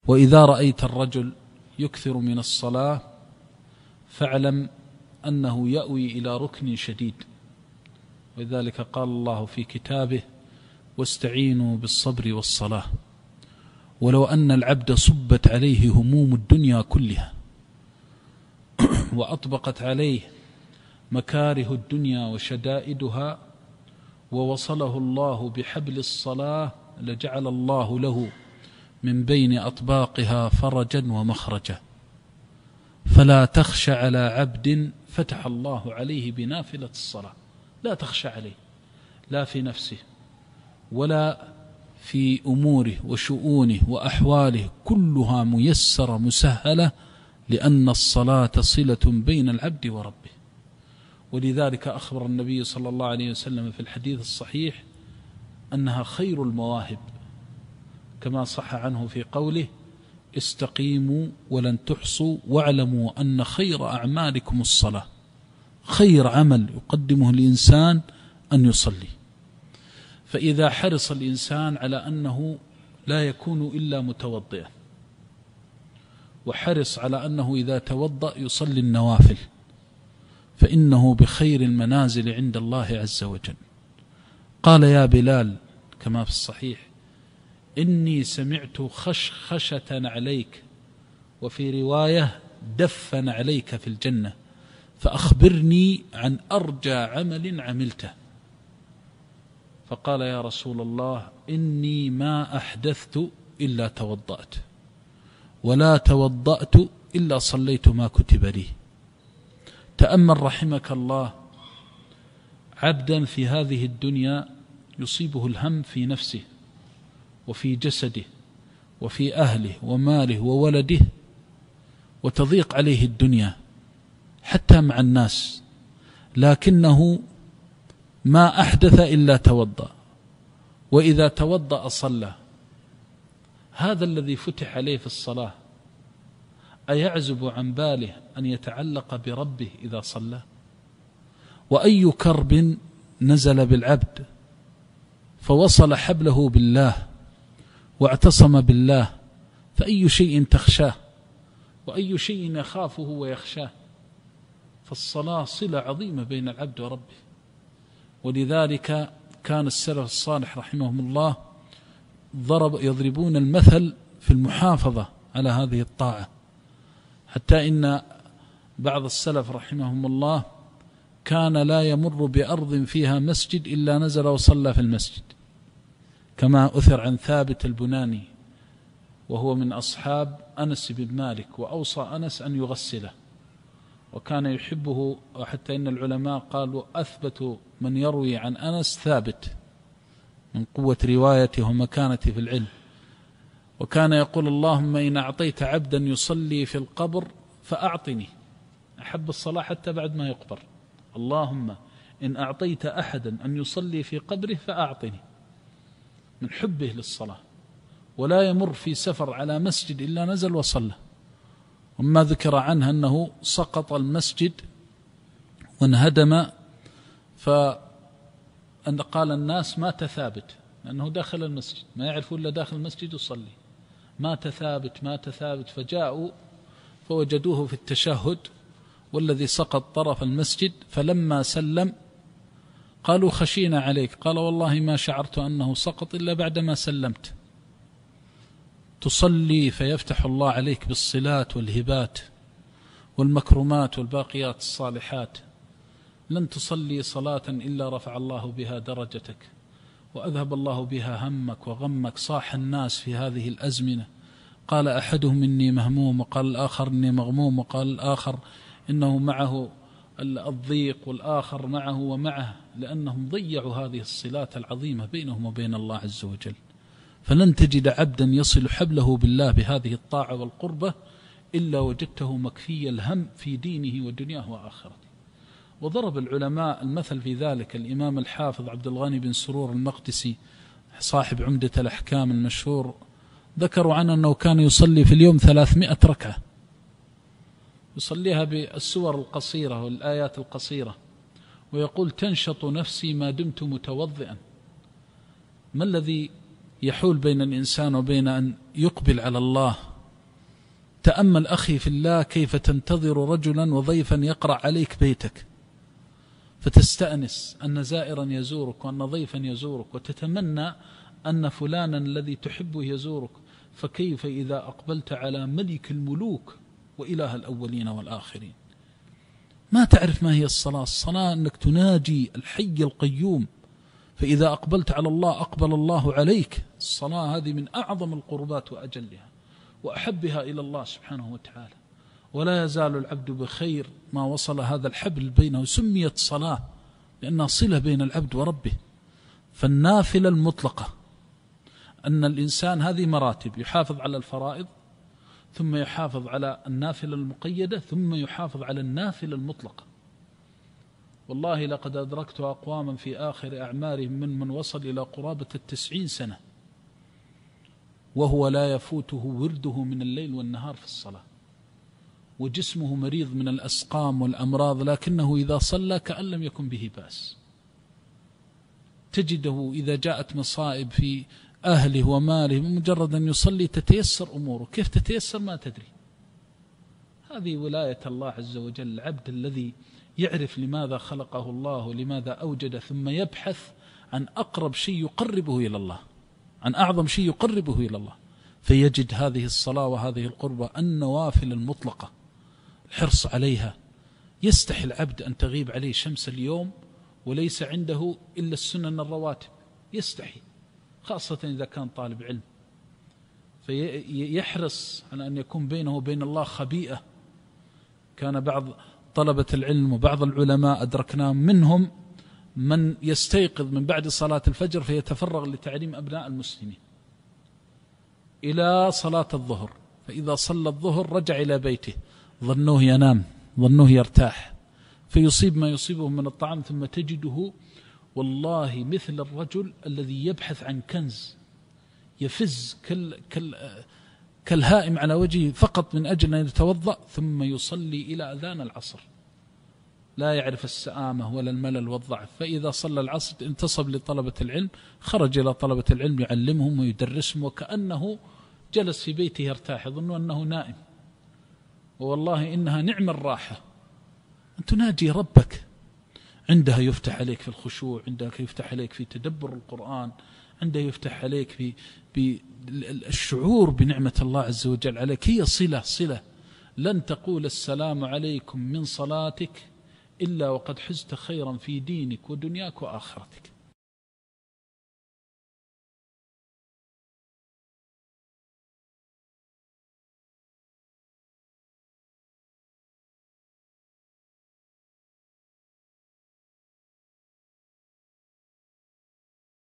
وإذا رأيت الرجل يكثر من الصلاة فاعلم أنه يأوي إلى ركن شديد، ولذلك قال الله في كتابه: واستعينوا بالصبر والصلاة. ولو أن العبد صبت عليه هموم الدنيا كلها وأطبقت عليه مكاره الدنيا وشدائدها ووصله الله بحبل الصلاة لجعل الله له من بين أطباقها فرجا ومخرجا. فلا تخشى على عبد فتح الله عليه بنافلة الصلاة، لا تخشى عليه لا في نفسه ولا في أموره وشؤونه وأحواله، كلها ميسرة مسهلة، لأن الصلاة صلة بين العبد وربه. ولذلك أخبر النبي صلى الله عليه وسلم في الحديث الصحيح أنها خير المواهب، كما صح عنه في قوله: استقيموا ولن تحصوا واعلموا أن خير أعمالكم الصلاة. خير عمل يقدمه الإنسان أن يصلي. فإذا حرص الإنسان على أنه لا يكون إلا متوضئا، وحرص على أنه إذا توضأ يصلي النوافل، فإنه بخير المنازل عند الله عز وجل. قال يا بلال كما في الصحيح: إني سمعت خشخشة عليك، وفي رواية دفا عليك في الجنة، فأخبرني عن أرجى عمل عملته. فقال: يا رسول الله، إني ما أحدثت إلا توضأت، ولا توضأت إلا صليت ما كتب لي. تأمل رحمك الله عبدا في هذه الدنيا يصيبه الهم في نفسه وفي جسده وفي أهله وماله وولده، وتضيق عليه الدنيا حتى مع الناس، لكنه ما أحدث إلا توضأ، وإذا توضأ صلى. هذا الذي فتح عليه في الصلاة أيعزب عن باله أن يتعلق بربه إذا صلى؟ وأي كرب نزل بالعبد فوصل حبله بالله واعتصم بالله، فأي شيء تخشاه وأي شيء يخافه ويخشاه؟ فالصلاة صلة عظيمة بين العبد وربه. ولذلك كان السلف الصالح رحمهم الله يضربون المثل في المحافظة على هذه الطاعة، حتى إن بعض السلف رحمهم الله كان لا يمر بأرض فيها مسجد إلا نزل وصلى في المسجد، كما أثر عن ثابت البناني وهو من أصحاب أنس بن مالك، وأوصى أنس أن يغسله وكان يحبه، وحتى إن العلماء قالوا أثبت من يروي عن أنس ثابت من قوة روايته ومكانته في العلم. وكان يقول: اللهم إن أعطيت عبدا يصلي في القبر فأعطني. أحب الصلاة حتى بعد ما يقبر. اللهم إن أعطيت أحدا أن يصلي في قبره فأعطني، من حبه للصلاة. ولا يمر في سفر على مسجد إلا نزل وصلى. وما ذكر عنه أنه سقط المسجد وانهدم، فأن قال الناس: مات ثابت، لأنه داخل المسجد ما يعرف إلا داخل المسجد يصلي، مات ثابت مات ثابت. فجاءوا فوجدوه في التشهد والذي سقط طرف المسجد، فلما سلم قالوا: خشينا عليك. قال: والله ما شعرت أنه سقط إلا بعدما سلمت. تصلي فيفتح الله عليك بالصلات والهبات والمكرمات والباقيات الصالحات، لن تصلي صلاة إلا رفع الله بها درجتك وأذهب الله بها همك وغمك. صاح الناس في هذه الأزمنة، قال أحدهم: إني مهموم، وقال الآخر: إني مغموم، وقال الآخر إنه معه الضيق، والآخر معه ومعه، لأنهم ضيعوا هذه الصلات العظيمة بينهم وبين الله عز وجل. فلن تجد عبدا يصل حبله بالله بهذه الطاعة والقربة إلا وجدته مكفي الهم في دينه ودنياه وآخرته. وضرب العلماء المثل في ذلك. الإمام الحافظ عبد الغني بن سرور المقدسي صاحب عمدة الأحكام المشهور ذكروا عنه أنه كان يصلي في اليوم 300 ركعة، يصليها بالسور القصيرة والآيات القصيرة، ويقول: تنشط نفسي ما دمت متوضئا. ما الذي يحول بين الإنسان وبين أن يقبل على الله تأمل أخي في الله كيف تنتظر رجلا وضيفا يقرأ عليك بيتك، فتستأنس أن زائرا يزورك وأن ضيفا يزورك، وتتمنى أن فلانا الذي تحبه يزورك. فكيف إذا أقبلت على ملك الملوك وإله الأولين والآخرين؟ ما تعرف ما هي الصلاة. الصلاة أنك تناجي الحي القيوم، فإذا أقبلت على الله أقبل الله عليك. الصلاة هذه من أعظم القربات وأجلها وأحبها إلى الله سبحانه وتعالى. ولا يزال العبد بخير ما وصل هذا الحبل بينه. سميت صلاة لأنها صلة بين العبد وربه. فالنافلة المطلقة، أن الإنسان هذه مراتب، يحافظ على الفرائض، ثم يحافظ على النافلة المقيدة، ثم يحافظ على النافلة المطلقة. والله لقد أدركت أقواما في آخر أعمارهم من وصل إلى قرابة 90 سنة وهو لا يفوته ورده من الليل والنهار في الصلاة، وجسمه مريض من الأسقام والأمراض، لكنه إذا صلى كأن لم يكن به بأس. تجده إذا جاءت مصائب في أهله وماله مجرد أن يصلي تتيسر أموره. كيف تتيسر ما تدري. هذه ولاية الله عز وجل. العبد الذي يعرف لماذا خلقه الله ولماذا أوجد، ثم يبحث عن أقرب شيء يقربه إلى الله، عن أعظم شيء يقربه إلى الله، فيجد هذه الصلاة وهذه القربة النوافل المطلقة، الحرص عليها. يستحي العبد أن تغيب عليه شمس اليوم وليس عنده إلا السنن الرواتب، يستحي، خاصة إذا كان طالب علم، فيحرص على أن يكون بينه وبين الله خبيئة. كان بعض طلبة العلم وبعض العلماء أدركناهم منهم من يستيقظ من بعد صلاة الفجر فيتفرغ لتعليم أبناء المسلمين إلى صلاة الظهر، فإذا صلى الظهر رجع إلى بيته، ظنوه ينام، ظنوه يرتاح، فيصيب ما يصيبه من الطعام، ثم تجده والله مثل الرجل الذي يبحث عن كنز، يفز كالهائم على وجهه فقط من أجل أن يتوضأ ثم يصلي إلى أذان العصر، لا يعرف السآمة ولا الملل والضعف. فإذا صلى العصر انتصب لطلبة العلم، خرج إلى طلبة العلم يعلمهم ويدرسهم وكأنه جلس في بيته يرتاح، يظن أنه نائم. والله إنها نعم الراحة أن تناجي ربك، عندها يفتح عليك في الخشوع، عندها يفتح عليك في تدبر القرآن، عندها يفتح عليك بالشعور بنعمة الله عز وجل عليك. هي صلة. لن تقول السلام عليكم من صلاتك إلا وقد حزت خيرا في دينك ودنياك وآخرتك.